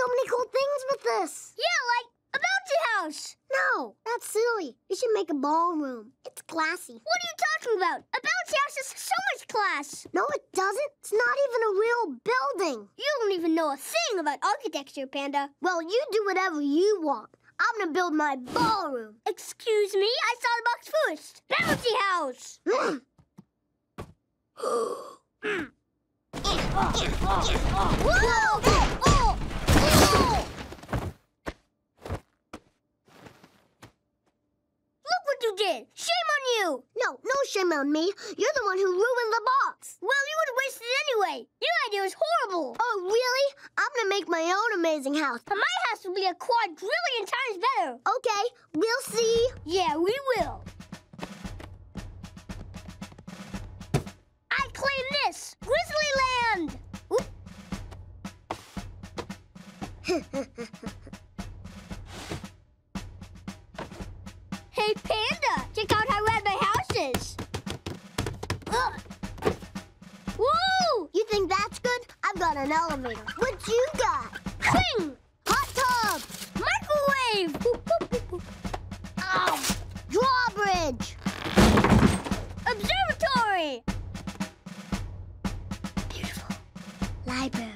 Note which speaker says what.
Speaker 1: so many cool things with this.
Speaker 2: Yeah, like a bouncy house.
Speaker 1: No, that's silly. You should make a ballroom. It's classy.
Speaker 2: What are you talking about? A bouncy house is so much class.
Speaker 1: No, it doesn't. It's not even a real building.
Speaker 2: You don't even know a thing about architecture, Panda.
Speaker 1: Well, you do whatever you want. I'm gonna build my ballroom.
Speaker 2: Excuse me? I saw the box first. Bouncy house. Whoa! Look what you did. Shame on you.
Speaker 1: No shame on me. You're the one who ruined the box.
Speaker 2: Well, you would have wasted it anyway. Your idea was horrible.
Speaker 1: Oh, really? I'm gonna make my own amazing house.
Speaker 2: But my house will be a quadrillion times better.
Speaker 1: Okay, we'll see.
Speaker 2: Yeah, we will. I claim this, Grizzly Land. Hey, Panda, check out how rad my house is. Whoa!
Speaker 1: You think that's good? I've got an elevator. What you got?
Speaker 2: Swing!
Speaker 1: Hot tub!
Speaker 2: Microwave!
Speaker 1: Drawbridge!
Speaker 2: Observatory!
Speaker 1: Beautiful. Library.